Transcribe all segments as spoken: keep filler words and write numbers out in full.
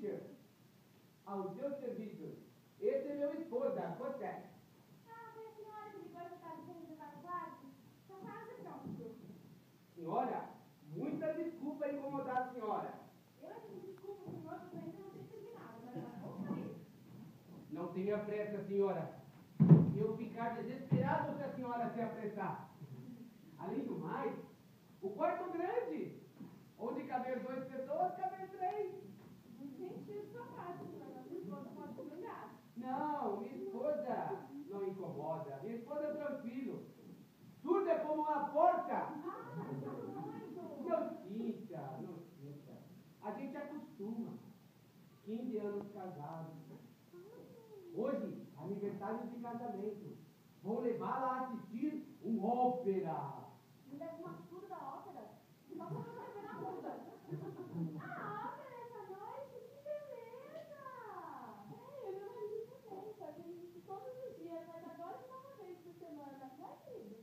Christian, ao seu serviço. Esse é meu esposo, José. Ah, foi a senhora que ligou essa casa para reservar o quarto? Está quase pronto. Senhora, muita desculpa incomodar a senhora. Eu é que me desculpo, senhor, porque eu ainda não tinha terminado, mas já vou sair. Não tenha pressa, senhora. Eu ficar desesperado se a senhora se apressar. Além do mais, o quarto grande. Onde caber duas pessoas, caber três. Gente, isso é fácil, mas a sua esposa pode comungar. Não, minha esposa não incomoda. Minha esposa é tranquilo. Surda como uma porca. Ah, mas tá doido. Não sinta, não sinta. A gente acostuma. quinze anos casados. Hoje, aniversário de casamento. Vou levá-la a assistir um ópera. Me leva uma tudo da ópera? Só pra não saber na muda. Ah, ópera essa noite? Que beleza! É, eu meu marido também. Fazendo isso todos os dias, mas agora só uma vez por semana. Vai, querido?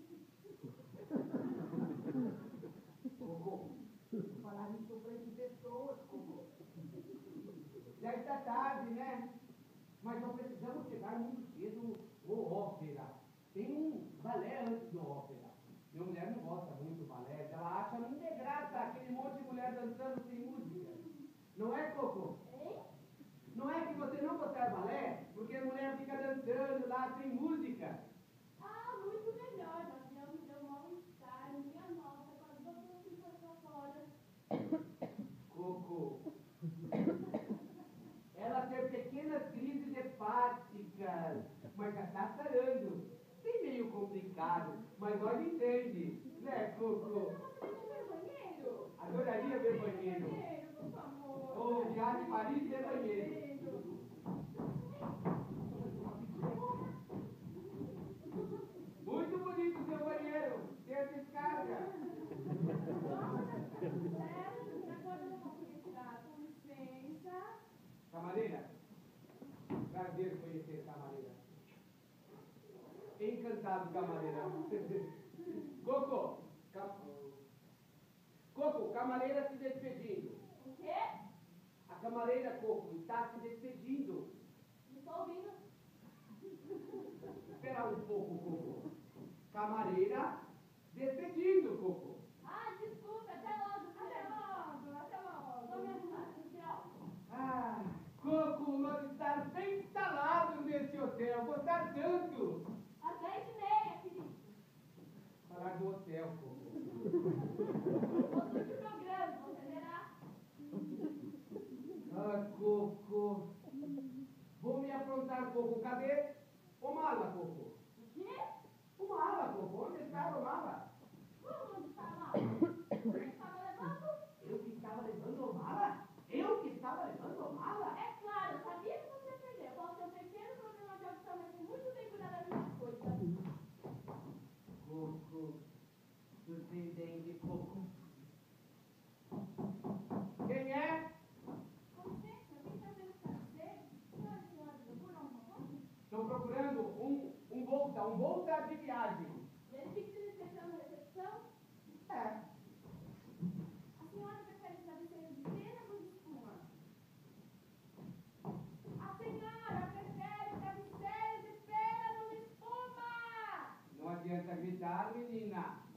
Cocô, falar isso frente de pessoas, Cocô. Já está tarde, né? Mas não precisamos chegar muito cedo no ópera. Tem um balé antes do ópera. Minha mulher não gosta muito do balé. Ela acha muito graça aquele monte de mulher dançando sem música. Não é, Cocô? Hein? Não é que você não gostar de balé porque a mulher fica dançando lá sem música. Ah, muito melhor. O avião me deu mal-estar. Minha nossa, quase botou assim pra fora. Cocô. Ela tem pequenas crises hepáticas, mas já está sarando. Bem meio complicado, mas nós entende, né, Cocô? Você vai ver banheiro? Adoraria ver banheiro. Banheiro, por favor. Ou já de Paris ter banheiro. Muito bonito o seu banheiro. Tem a descarga. Agora eu vou retirar, com licença. Camareira, prazer conhecer Camareira. Encantado, Camareira. Coco, cam... Coco, Camareira se despedindo. O quê? A Camareira, Coco, está se despedindo. Não estou ouvindo. Espera um pouco, Coco. Camareira, despedindo, Coco. Ah, desculpa, até logo. Até logo, até logo. Vou me arrumar, tchau. Ah, Coco, nós estamos bem instalados nesse hotel. Gostar tanto. Às dez e meia, querido. Falar do hotel, Coco. Outro de programa, você verá. Ah, Coco. Vou me aprontar, Coco. Cadê o mala, Coco? O quê? O mala, Coco. Onde está o mala? Como onde está a mala? Você estava levando? Eu que estava levando o mala? Eu que estava levando o mala? É claro, eu sabia que você ia perder. Eu posso ter um pequeno problema de audição, mas tem muito bem cuidar das minhas coisas. Coco. Surpreendente, Coco. Quem é? Com licença, quem está vendo para você? Senhora e senhora, procuram alguma coisa? Estou procurando um, um bolsa, um bolsa de viagem. Verifique se ele esqueceu na recepção. É. A senhora prefere travesseiro de pena ou de espuma? A senhora prefere travesseiro de pena ou de espuma? Não adianta gritar, menina.